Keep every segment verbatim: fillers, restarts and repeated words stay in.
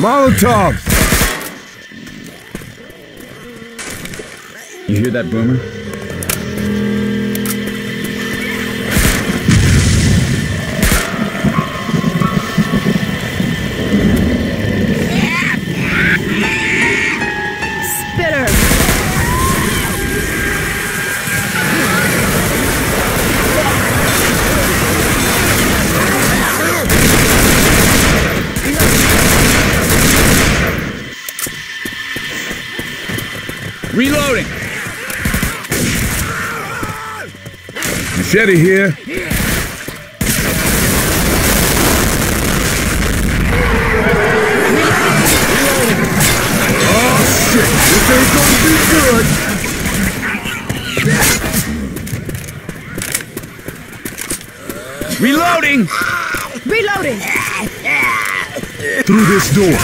Molotov! You hear that, Boomer? Spitter! Reloading! Machete here. Oh shit! This ain't gonna be good! Reloading! Reloading! Through this door.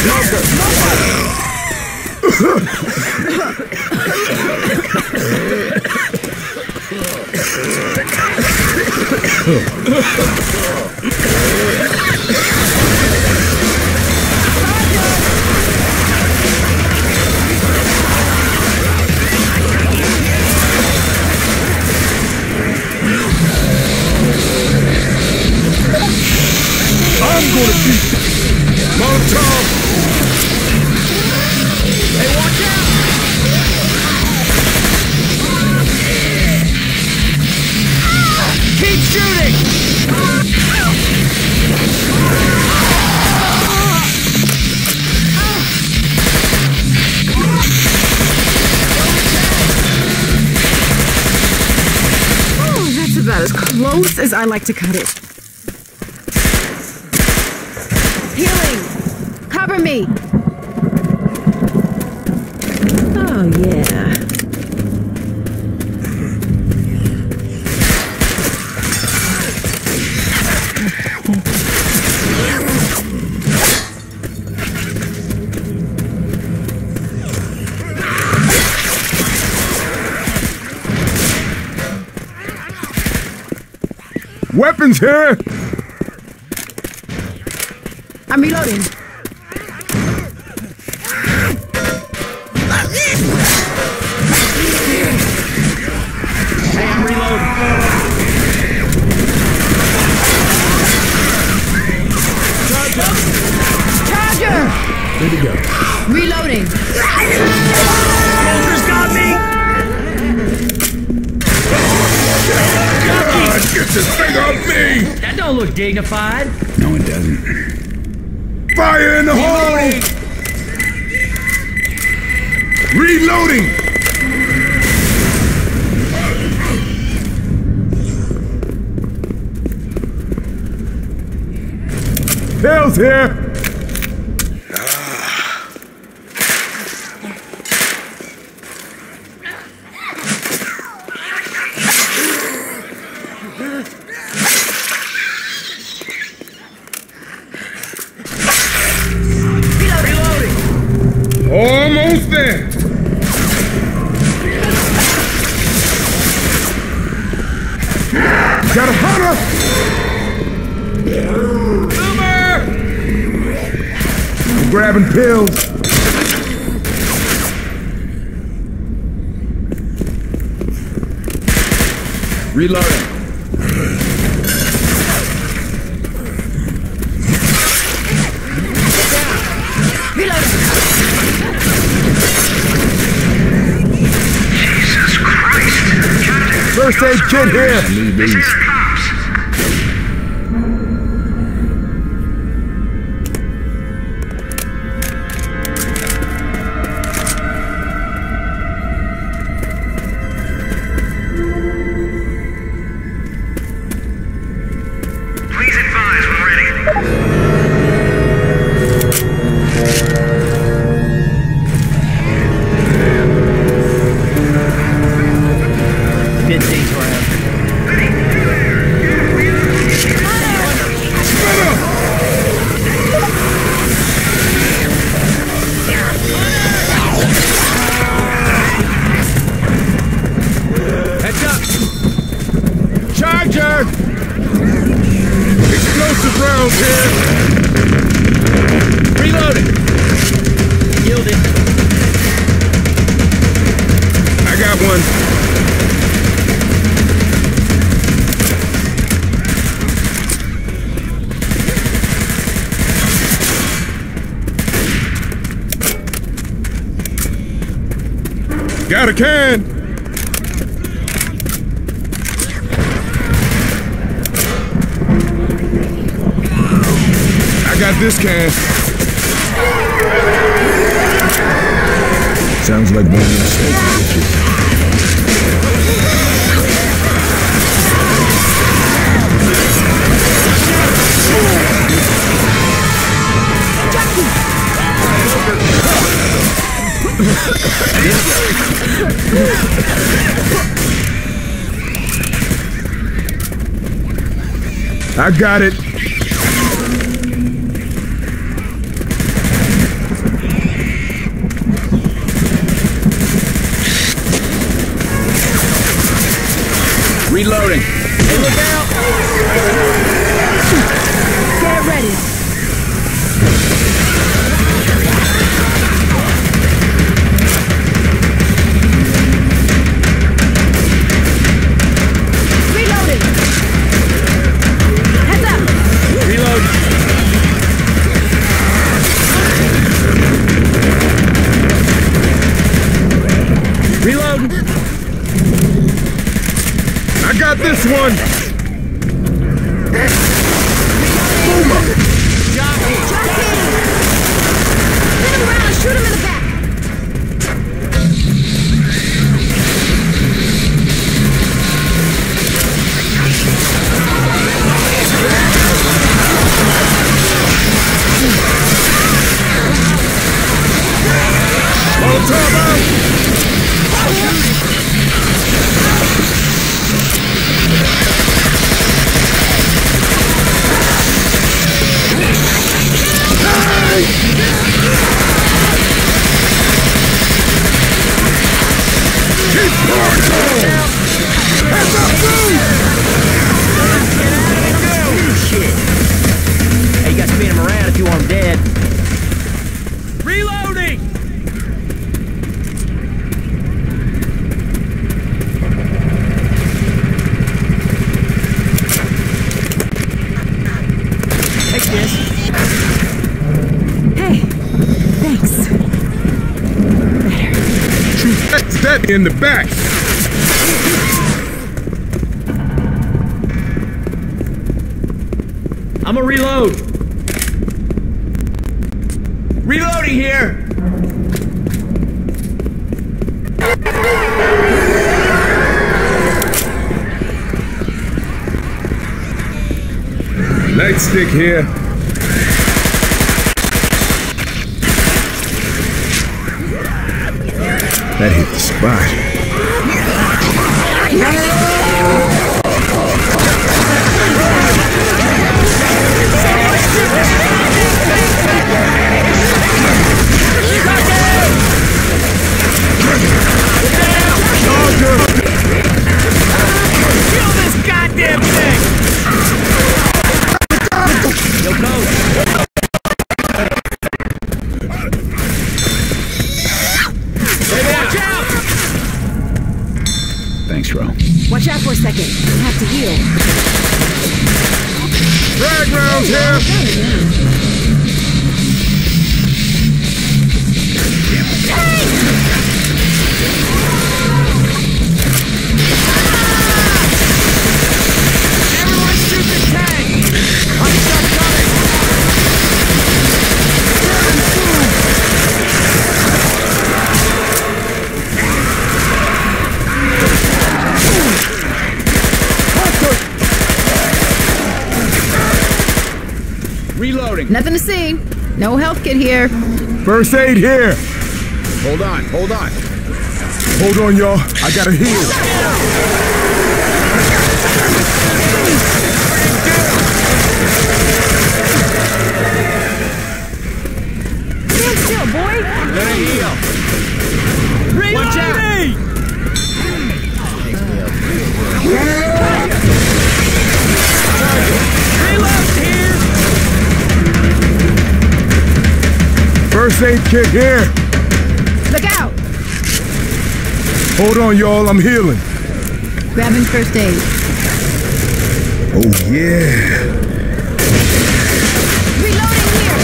I'm gonna beat you. Molotov! Hey, watch out! Keep shooting! Oh, that's about as close as I like to cut it. Healing! Cover me! Oh, yeah. Weapons here! I'm reloading. Hey, I'm reloading. Charger! Way to go. Reloading. Smoker's got me! God, get this thing off me! That don't look dignified. No, it doesn't. Fire in the hole! Reloading! Tails here! Almost there! Got a hunter! Boomer! I'm grabbing pills. Reloading. Jesus Christ! Captain! First aid kit here! Need This these. is the cops! Please advise when ready. Did things for him. Ready? Got a can! I got this can. Sounds like one of the stitches. I got it. Reloading. Hey, look out! Get ready. Reloading. Heads up. Reload. Reload. I got this one. Jockey. Jockey. Hit him around. Shoot him in the back. Molotov out. Keep marching! Heads up, dude! Shit. Hey, you got to spin him around if you want him dead. Reloading! Take this. Hey. Thanks. Shoot that's that in the back. I'm gonna reload. Reloading here. Nightstick here. That hit the spot. Kill this goddamn thing! Yo, Coach. Hey, watch out! Thanks, Ro. Watch out for a second. You have to heal. Frag rounds here. Everyone shoot the tank! I'm stuck coming! Reloading. Nothing to see. No health kit here. First aid here. Hold on, hold on. Hold on, y'all. I gotta heal. Stand still, boy. Let it heal. Watch out! Reload here! First aid kit here. Look out. Hold on, y'all. I'm healing. Grabbing first aid. Oh, yeah. Reloading here.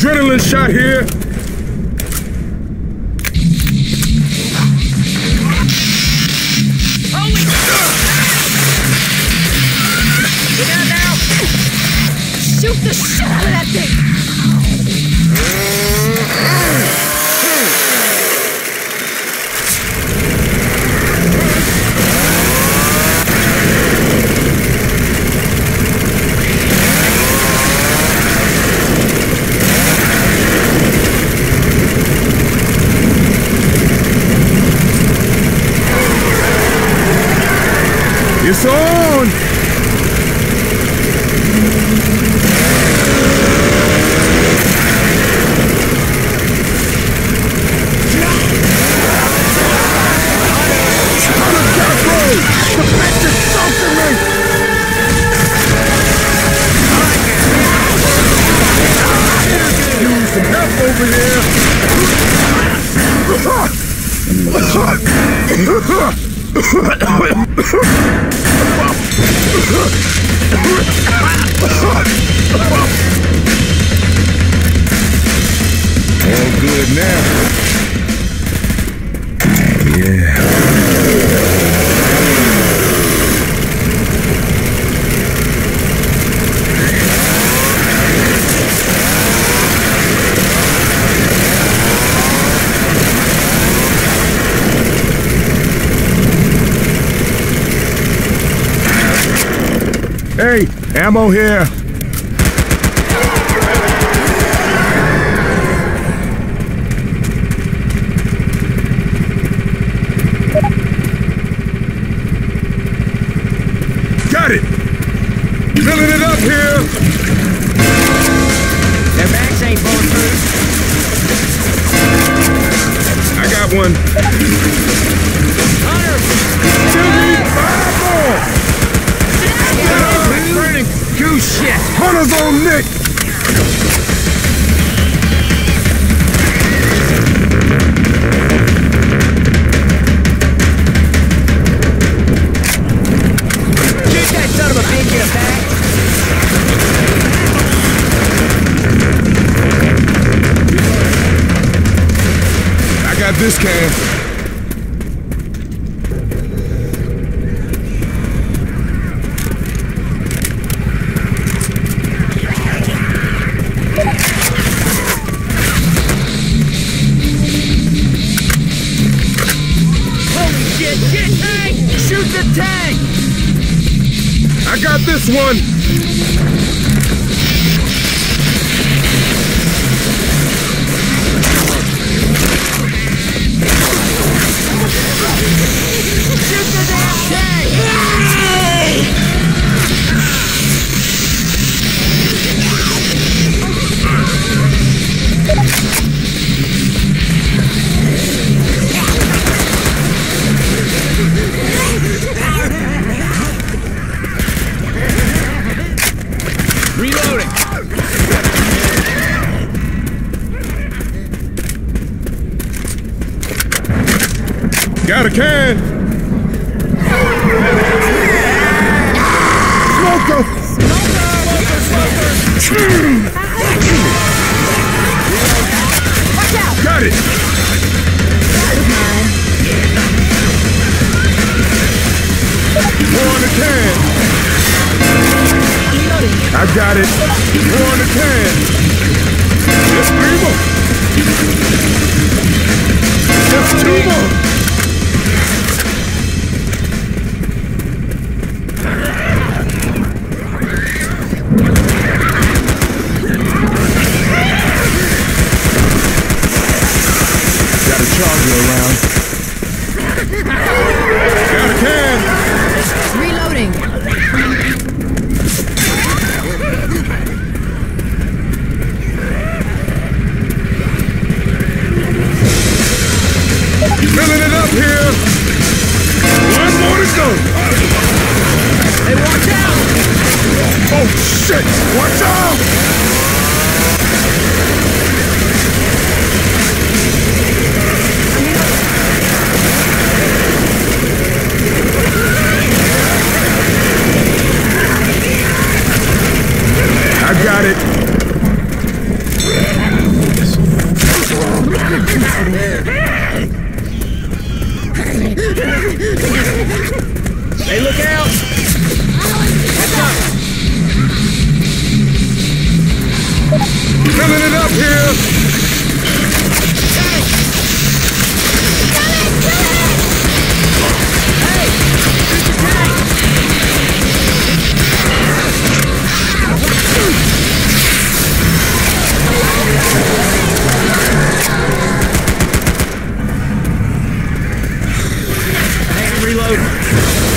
Adrenaline shot here. Holy shit! Get down now! Shoot the shit out of that thing! It's on! Use some help over here! All good now. Yeah. Hey, ammo here. Got it. Filling it up here. Their backs ain't bulletproof. I got one. Hunter! Still need five more. Burning goose shit! Hunter's on Nick. Shoot that son of a bitch in the back! I got this can. Shit, shit, tank! Shoot the tank! I got this one. Shoot the damn tank! Reloading! Got a can. Smoker. Smoker! Smoker! Watch out! Got it. More on the can. I got it. More on the can. Just three more. Just two more. Got a charger around. Got a can. Reloading. Filling it up here. One more to go. Hey, watch out! Oh, shit. Watch out. I got it. Hey, look out! Catch up! Filling it up here! Hey! Shoot the tank! Hey, I'm reloading.